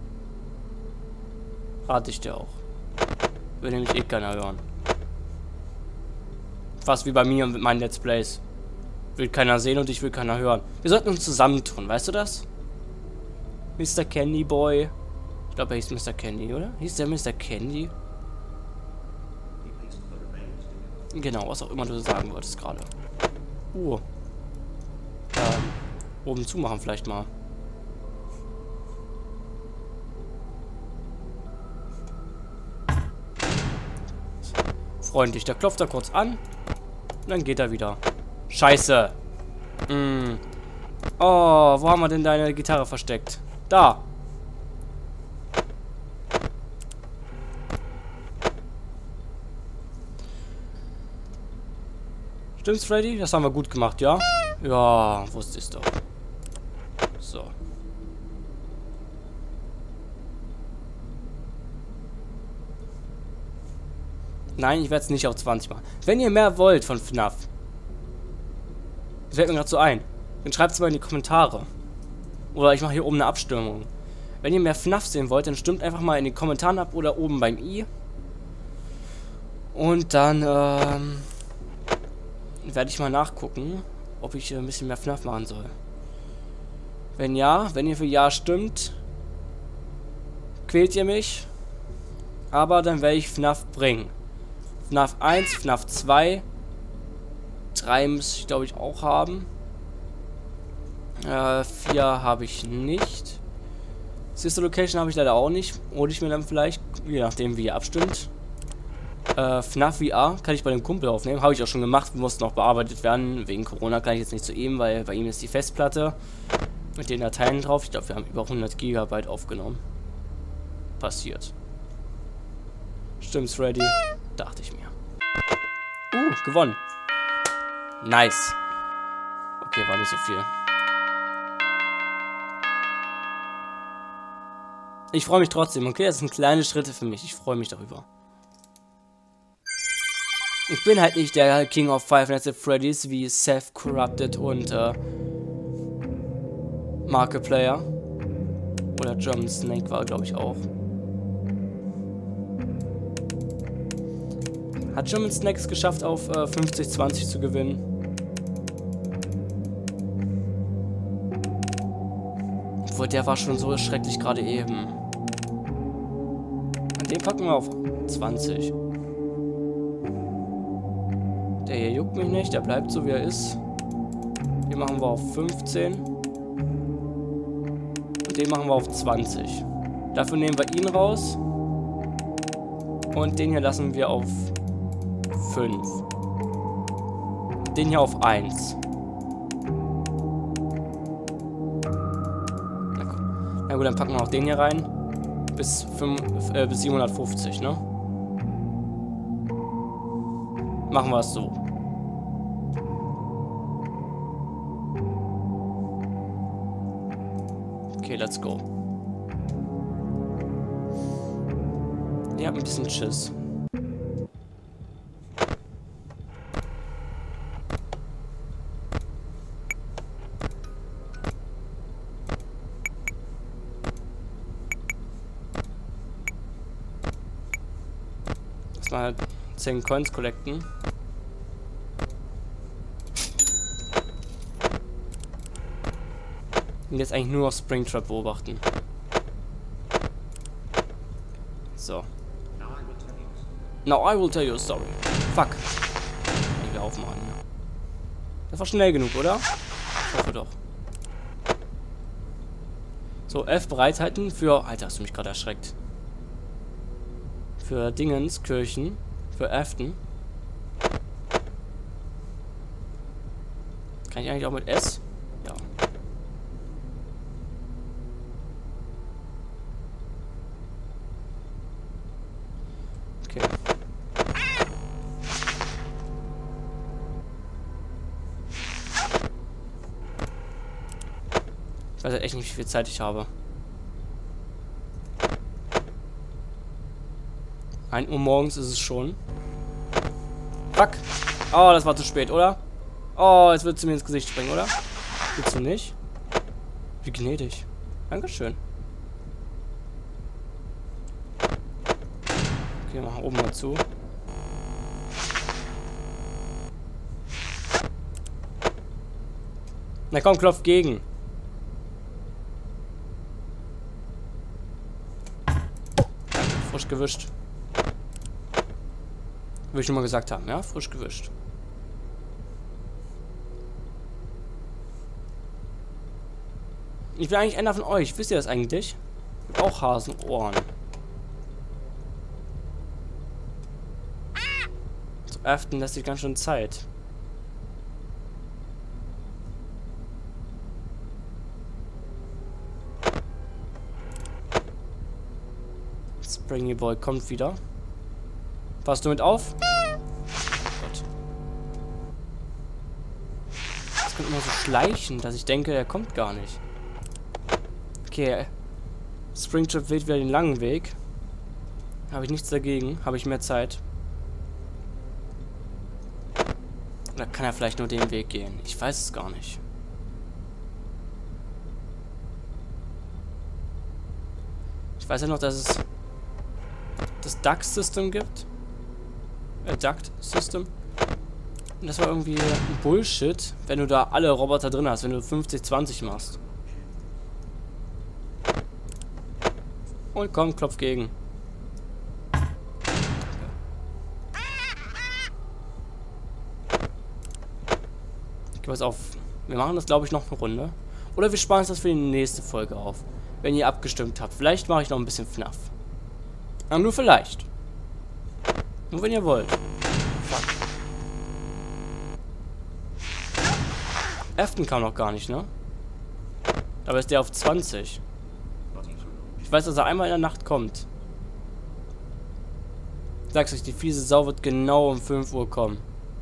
Rate ich dir auch. Will nämlich eh keiner hören. Fast wie bei mir mit meinen Let's Plays. Will keiner sehen und ich will keiner hören. Wir sollten uns zusammentun, weißt du das? Mr. Candy Boy. Ich glaube, er hieß Mr. Candy, oder? Hieß der Mr. Candy? Genau, was auch immer du sagen wolltest gerade. Oben zumachen vielleicht mal. Freundlich, der klopft da kurz an. Und dann geht er wieder. Scheiße. Oh, wo haben wir denn deine Gitarre versteckt? Da. Stimmt's, Freddy? Das haben wir gut gemacht, ja? Ja, wusste ich doch. So. Nein, ich werde es nicht auf 20 machen. Wenn ihr mehr wollt von FNAF, das fällt mir gerade so ein, dann schreibt es mal in die Kommentare. Oder ich mache hier oben eine Abstimmung. Wenn ihr mehr FNAF sehen wollt, dann stimmt einfach mal in den Kommentaren ab oder oben beim i. Und dann werde ich mal nachgucken, ob ich ein bisschen mehr FNAF machen soll. Wenn ja, wenn ihr für Ja stimmt, quält ihr mich. Aber dann werde ich FNAF bringen. FNAF 1, FNAF 2, 3 müsste ich glaube ich auch haben. 4 habe ich nicht. Sister Location habe ich leider auch nicht. Hole ich mir dann vielleicht, je nachdem wie ihr abstimmt. FNAF VR kann ich bei dem Kumpel aufnehmen. Habe ich auch schon gemacht, muss noch bearbeitet werden. Wegen Corona kann ich jetzt nicht zu ihm, weil bei ihm ist die Festplatte mit den Dateien drauf. Ich glaube, wir haben über 100 GB aufgenommen. Passiert. Stimmt's, Freddy? Dachte ich mir. Gewonnen. Nice. Okay, war nicht so viel. Ich freue mich trotzdem, okay? Das sind kleine Schritte für mich. Ich freue mich darüber. Ich bin halt nicht der King of Five Nights at Freddy's wie Seth Corrupted und Markiplier. Oder German Snake war, glaube ich, auch. Hat German Snake es geschafft, auf 50-20 zu gewinnen? Obwohl, der war schon so schrecklich gerade eben. Den packen wir auf 20. Der hier juckt mich nicht, der bleibt so wie er ist. Den machen wir auf 15. Und den machen wir auf 20. Dafür nehmen wir ihn raus. Und den hier lassen wir auf 5. Den hier auf 1. Na gut, dann packen wir auch den hier rein. Bis 750, ne? Machen wir es so. Okay, let's go. Ich hab ein bisschen Schiss. Mal 10 Coins collecten. Und jetzt eigentlich nur noch Springtrap beobachten. So. Now I will tell you a story. Fuck. Ich will aufmachen. Das war schnell genug, oder? Ich hoffe doch. So, F bereithalten für... Alter, hast du mich gerade erschreckt. Für Dingenskirchen. Für Afton. Kann ich eigentlich auch mit S? Ja. Okay. Ich weiß halt echt nicht, wie viel Zeit ich habe. 1 Uhr morgens ist es schon. Fuck. Oh, das war zu spät, oder? Oh, jetzt wird sie mir ins Gesicht springen, oder? Willst du nicht? Wie gnädig. Dankeschön. Okay, machen oben mal zu. Na komm, klopf gegen. Danke, frisch gewischt. Würde ich schon mal gesagt haben, ja? Frisch gewischt. Ich bin eigentlich einer von euch. Wisst ihr das eigentlich? Ich hab auch Hasenohren. Zu Afton lässt sich ganz schön Zeit. Springy Boy kommt wieder. Passt du mit auf? Gott. Das könnte immer so schleichend, dass ich denke, er kommt gar nicht. Okay. Springtrap wählt wieder den langen Weg. Habe ich nichts dagegen. Habe ich mehr Zeit. Oder kann er vielleicht nur den Weg gehen? Ich weiß es gar nicht. Ich weiß ja noch, dass es das Duct-System gibt. Duct-System. Und das war irgendwie ein Bullshit, wenn du da alle Roboter drin hast, wenn du 50-20 machst. Und komm, klopf gegen. Okay, pass auf. Wir machen das, glaube ich, noch eine Runde. Oder wir sparen uns das für die nächste Folge auf. Wenn ihr abgestimmt habt. Vielleicht mache ich noch ein bisschen FNAF. Aber nur vielleicht. Nur wenn ihr wollt. Fuck. Afton kam noch gar nicht, ne? Aber ist der auf 20. Ich weiß, dass er einmal in der Nacht kommt. Ich sag's euch, die fiese Sau wird genau um 5 Uhr kommen.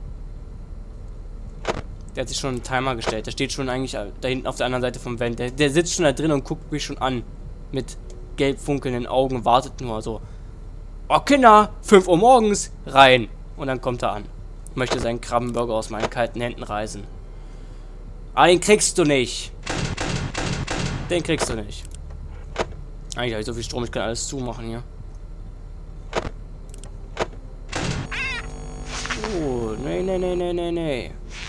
Der hat sich schon einen Timer gestellt. Der steht schon eigentlich da hinten auf der anderen Seite vom Vent. Der sitzt schon da drin und guckt mich schon an. Mit gelb funkelnden Augen und wartet nur so. Oh Kinder, 5 Uhr morgens, rein. Und dann kommt er an. Möchte seinen Krabbenburger aus meinen kalten Händen reißen. Ah, den kriegst du nicht. Den kriegst du nicht. Eigentlich habe ich so viel Strom, ich kann alles zumachen hier. Oh, nee, nee, nee, nee, nee, nee.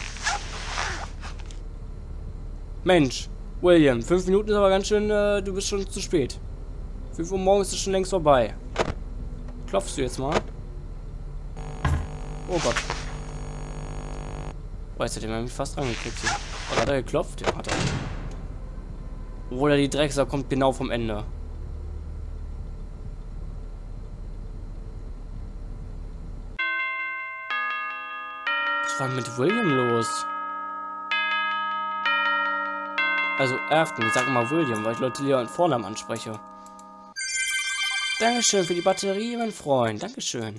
Mensch, William, 5 Minuten ist aber ganz schön, du bist schon zu spät. 5 Uhr morgens ist schon längst vorbei. Klopfst du jetzt mal? Oh Gott. Weißt du, den haben wir fast angekriegt hier. Oder hat er geklopft? Ja, hat er. Oder die Drecksau kommt genau vom Ende. Was war denn mit William los? Also Afton, ich sag mal William, weil ich Leute lieber einen Vornamen anspreche. Dankeschön für die Batterie, mein Freund. Dankeschön.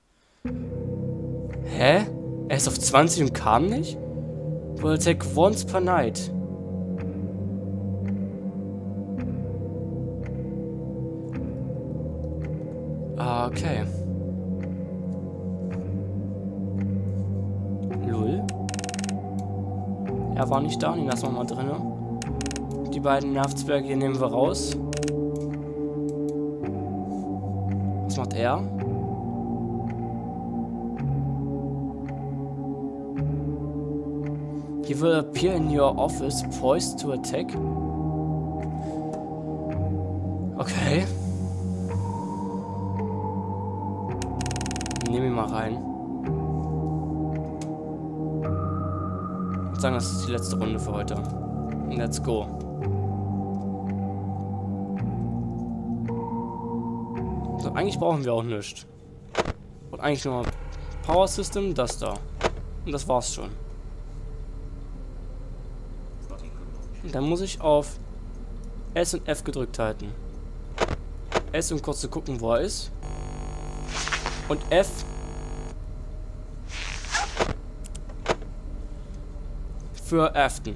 Hä? Er ist auf 20 und kam nicht? Will take once per night. Ah, okay. Lull. Er war nicht da, den lassen wir mal drin. Die beiden Nervzwerge hier nehmen wir raus. Was macht er? He will appear in your office, poised to attack. Okay. Nehmen wir mal rein. Ich würde sagen, das ist die letzte Runde für heute. Let's go. So, eigentlich brauchen wir auch nichts. Und eigentlich nur Power System, das da. Und das war's schon. Und dann muss ich auf S und F gedrückt halten. S, um kurz zu gucken, wo er ist. Und F. Für Afton.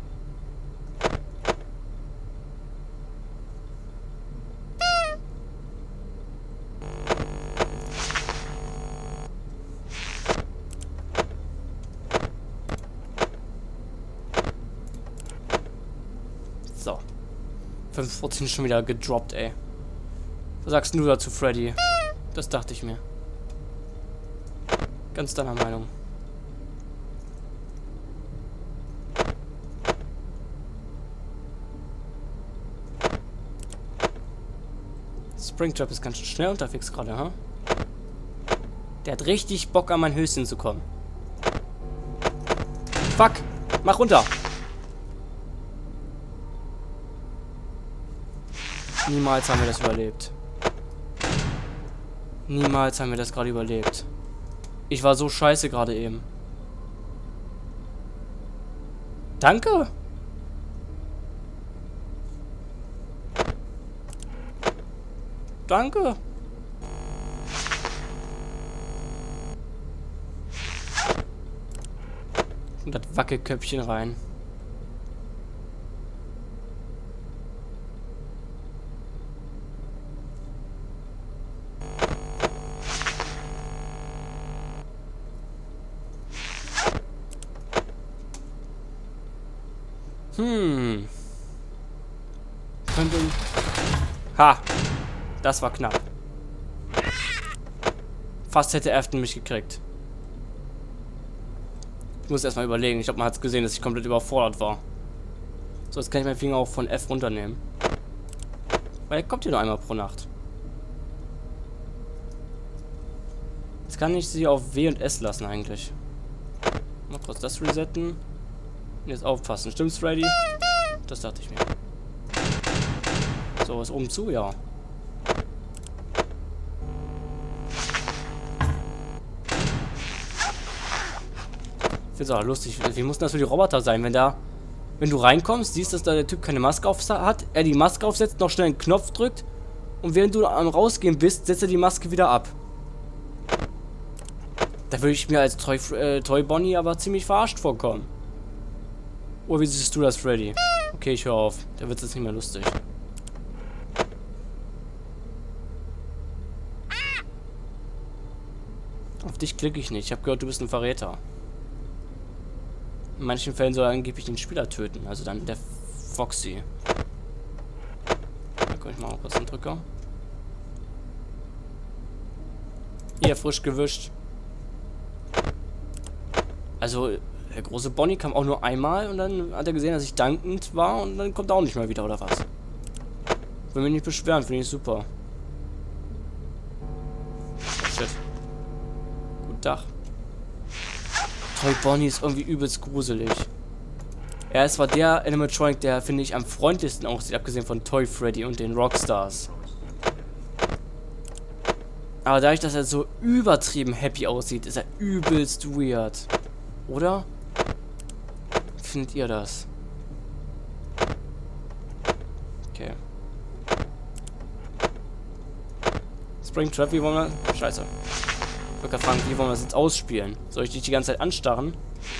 So. 5% schon wieder gedroppt, ey. Was sagst du dazu, Freddy? Das dachte ich mir. Ganz deiner Meinung. Springtrap ist ganz schön schnell unterwegs gerade, ha? Der hat richtig Bock, an mein Höschen zu kommen. Fuck! Mach runter! Niemals haben wir das überlebt. Niemals haben wir das gerade überlebt. Ich war so scheiße gerade eben. Danke! Danke! Und das Wackelköpfchen rein. Könnte... Ha! Das war knapp. Fast hätte Afton mich gekriegt. Ich muss erstmal überlegen. Ich glaube, man hat es gesehen, dass ich komplett überfordert war. So, jetzt kann ich meinen Finger auch von F runternehmen. Weil er kommt hier nur einmal pro Nacht. Jetzt kann ich sie auf W und S lassen eigentlich. Mal kurz das resetten. Und jetzt aufpassen. Stimmt's, Freddy? Das dachte ich mir. So, ist oben zu? Ja. Ich finde es auch lustig. Wie muss das für die Roboter sein, wenn du reinkommst, siehst, dass da der Typ keine Maske auf hat, er die Maske aufsetzt, noch schnell einen Knopf drückt und während du am Rausgehen bist, setzt er die Maske wieder ab. Da würde ich mir als Toy Bonnie aber ziemlich verarscht vorkommen. Oder wie siehst du das, Freddy? Okay, ich höre auf. Da wird es jetzt nicht mehr lustig. Auf dich klicke ich nicht. Ich habe gehört, du bist ein Verräter. In manchen Fällen soll er angeblich den Spieler töten. Also dann der Foxy. Da kann ich mal kurz einen Drücker. Hier, frisch gewischt. Also, der große Bonnie kam auch nur einmal und dann hat er gesehen, dass ich dankend war und dann kommt er auch nicht mehr wieder, oder was? Will mich nicht beschweren, finde ich super. Oh, shit. Guten Tag. Toy Bonnie ist irgendwie übelst gruselig. Er ist zwar der Animatronic, der, finde ich, am freundlichsten aussieht, abgesehen von Toy Freddy und den Rockstars. Aber dadurch, dass er so übertrieben happy aussieht, ist er übelst weird. Oder? Wie findet ihr das? Okay. Springtrap, wie wollen wir... Scheiße. Ich wollte gerade fragen, wie wollen wir das jetzt ausspielen? Soll ich dich die ganze Zeit anstarren?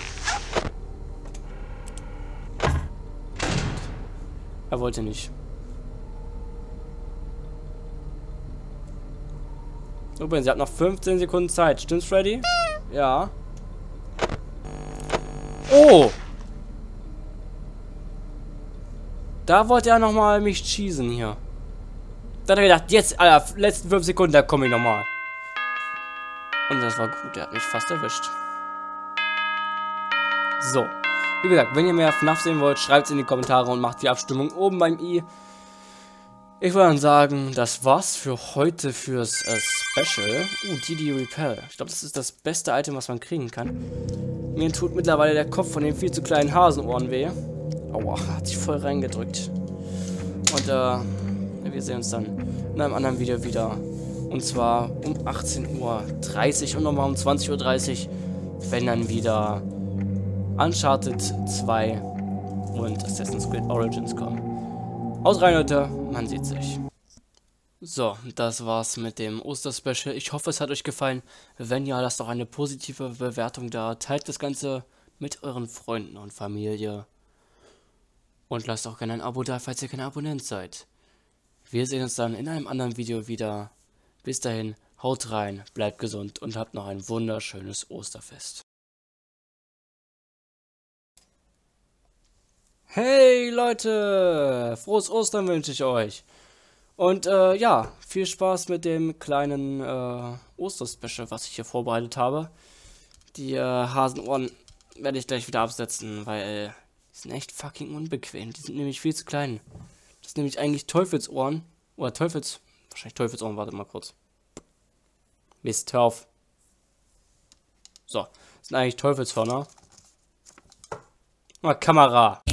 Er wollte nicht. Übrigens, ihr habt noch 15 Sekunden Zeit. Stimmt's, Freddy? Ja. Oh! Da wollte er nochmal mich cheesen hier. Da hat er gedacht, jetzt, Alter, letzten 5 Sekunden, da komme ich nochmal. Und das war gut, der hat mich fast erwischt. So. Wie gesagt, wenn ihr mehr FNAF sehen wollt, schreibt es in die Kommentare und macht die Abstimmung oben beim i. Ich würde dann sagen, das war's für heute fürs Special. DD Repel. Ich glaube, das ist das beste Item, was man kriegen kann. Mir tut mittlerweile der Kopf von den viel zu kleinen Hasenohren weh. Aua, hat sich voll reingedrückt. Und wir sehen uns dann in einem anderen Video wieder. Und zwar um 18:30 Uhr und nochmal um 20:30 Uhr, wenn dann wieder Uncharted 2 und Assassin's Creed Origins kommen. Haut rein, Leute, man sieht sich. So, das war's mit dem Osterspecial. Ich hoffe, es hat euch gefallen. Wenn ja, lasst doch eine positive Bewertung da. Teilt das Ganze mit euren Freunden und Familie. Und lasst auch gerne ein Abo da, falls ihr kein Abonnent seid. Wir sehen uns dann in einem anderen Video wieder. Bis dahin, haut rein, bleibt gesund und habt noch ein wunderschönes Osterfest. Hey Leute, frohes Ostern wünsche ich euch. Und ja, viel Spaß mit dem kleinen Osterspecial, was ich hier vorbereitet habe. Die Hasenohren werde ich gleich wieder absetzen, weil die sind echt fucking unbequem. Die sind nämlich viel zu klein. Das sind nämlich eigentlich Teufelsohren. Oder wahrscheinlich Teufelsohren, warte mal kurz. Mist, hör auf. So, das sind eigentlich Teufelshörner. Mal Kamera.